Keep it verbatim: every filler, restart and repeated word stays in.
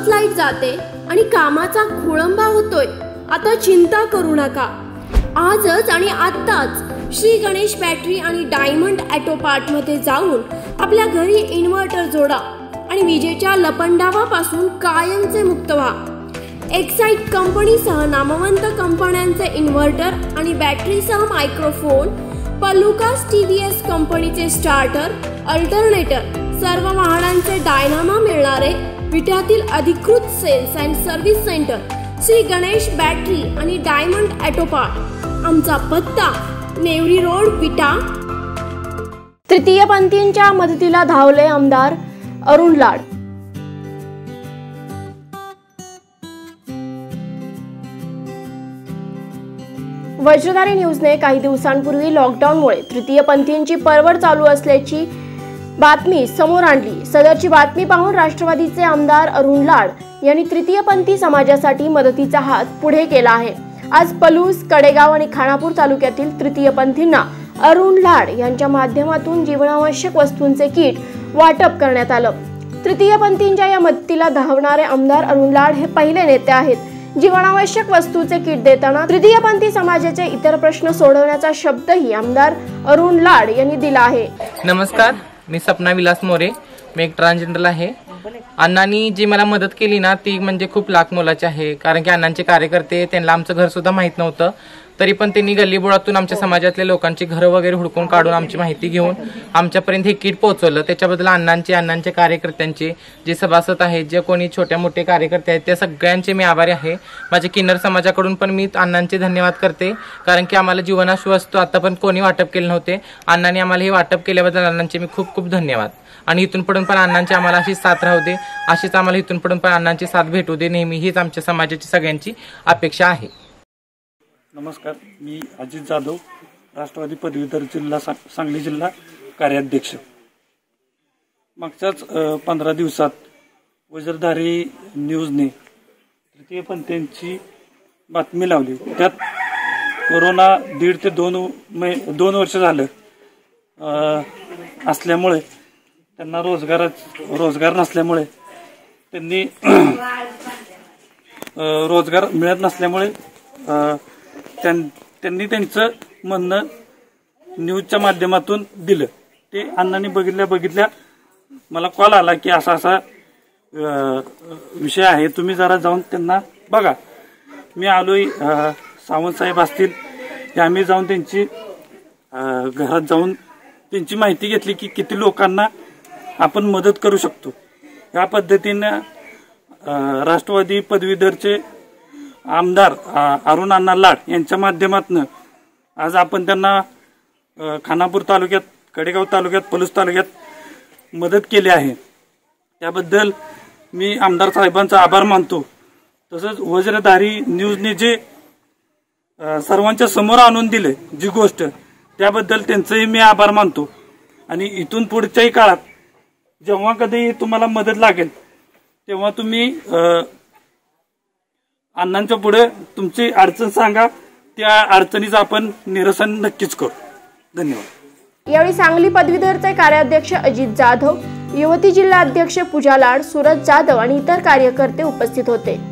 सतत लाईट जाते आणि कामाचा खोळंबा होतोय, आता चिंता करू नका। आजच आणि आत्ताच श्री गणेश बॅटरी आणि डायमंड ऑटो पार्ट मध्ये जाऊन आपल्या घरी इन्व्हर्टर जोडा आणि विजेच्या लपंडावापासून कायमचे मुक्त व्हा। एक्साइट कंपनीसह नामवंत कंपन्यांचे इन्व्हर्टर आणि बॅटरीसह मायक्रोफोन, पलुकास टीव्हीएस कंपनीचे स्टार्टर, अल्टरनेटर, सर्व वाहनांचे डायनामा मिळणारे विट्यातील अधिकृत sales and service centre Shri Ganesh battery आणि डायमंड ऑटो पार्ट। आमचा पत्ता नेवरी रोड, विटा। तृतीयपंथींच्या मदतीला धावले आमदार अरुण लाड। वज्रधारी न्यूजने काही दिवसांपूर्वी लॉकडाऊनमुळे तृतीयपंथींची परवड चालू असल्याची बातमी समोर आणली। सदरची बातमी पाहून राष्ट्रवादीचे आमदार अरुण लाड यांनी तृतीयपंथी समाजासाठी मदतीचा हात पुढे केला आहे। आज पलूस, कडेगाव आणि खानापूर तालुक्यातील तृतीयपंथींना अरुण लाड यांच्या माध्यमातून जीवनावश्यक वस्तूंचे किट वाटप करण्यात आलं। तृतीयपंथींच्या या मदतीला धावणारे आमदार अरुण लाड हे पहिले नेते आहेत। जीवनावश्यक वस्तूचे किट देताना तृतीयपंथी समाजाचे इतर प्रश्न सोडवण्याचा शब्दही आमदार अरुण लाड यांनी दिला आहे। नमस्कार, मी सपना विलास मोरे, मी एक ट्रान्सजेंडर आहे। अण्णांनी जी मला मदत केली ना ती म्हणजे खूप लाख मोलाची आहे, कारण की अण्णांचे कार्यकर्ते त्यांना आमचं घर सुद्धा माहित नव्हतं, तरी पण त्यांनी गल्लीबोळातून आमच्या समाजातल्या लोकांची घरं वगैरे हुडकून काढून आमची माहिती घेऊन आमच्यापर्यंत हे किट पोहोचवलं। त्याच्याबद्दल अण्णांचे, अण्णांच्या कार्यकर्त्यांचे, जे सभासद आहेत, जे कोणी छोट्या मोठे कार्यकर्ते आहेत, त्या सगळ्यांचे मी आभारी आहे। माझे किन्नर समाजाकडून पण मी अण्णांचे धन्यवाद करते, कारण की आम्हाला जीवनावश्यक वस्तू आता पण कोणी वाटप केले नव्हते। अण्णांनी आम्हाला हे वाटप केल्याबद्दल अण्णांचे मी खूप खूप धन्यवाद। आणि इथून पुढून पण अण्णांची आम्हाला अशीच साथ राहू दे, अशीच आम्हाला इथून पुढून पण अण्णांची साथ भेटू दे नेहमी, हीच आमच्या समाजाची सगळ्यांची अपेक्षा आहे। नमस्कार, मी अजित जाधव, राष्ट्रवादी पदवीधर जिल्हा सांगली जिल्हा कार्याध्यक्ष। मागच्याच पंधरा दिवसात वज्रधारी न्यूजने तृतीयपंथींची बातमी लावली। त्यात कोरोना दीड ते दोन मै दोन वर्ष झालं असल्यामुळे त्यांना रोजगार रोजगार नसल्यामुळे त्यांनी रोजगार मिळत नसल्यामुळे त्यांनी त्यांचं म्हणणं न्यूजच्या माध्यमातून दिलं। ते अण्णांनी बघितल्या बघितल्या मला कॉल आला की असा असा विषय आहे, तुम्ही जरा जाऊन त्यांना बघा। मी आलोय, सावंत साहेब असतील, आम्ही जाऊन त्यांची घरात जाऊन त्यांची माहिती घेतली की किती लोकांना आपण मदत करू शकतो। या पद्धतीने राष्ट्रवादी पदवीधरचे आमदार अरुण अण्णा लाड यांच्या माध्यमातून आज आपण त्यांना खानापूर तालुक्यात, कडेगाव तालुक्यात, पलूस तालुक्यात मदत केली आहे। त्याबद्दल मी आमदार साहेबांचा आभार मानतो। तसंच वज्रधारी न्यूजने जे सर्वांच्या समोर आणून दिले जी गोष्ट, त्याबद्दल त्यांचंही मी आभार मानतो। आणि इथून पुढच्याही काळात जेव्हा कधी तुम्हाला मदत लागेल तेव्हा तुम्ही अण्णांच्या पुढे तुमची अडचण सांगा, त्या अडचणीचं आपण निरसन नक्कीच करू। धन्यवाद। यावेळी सांगली पदवीधरचे कार्याध्यक्ष अजित जाधव, युवती जिल्हा अध्यक्ष पूजा लाड, सूरज जाधव आणि इतर कार्यकर्ते उपस्थित होते।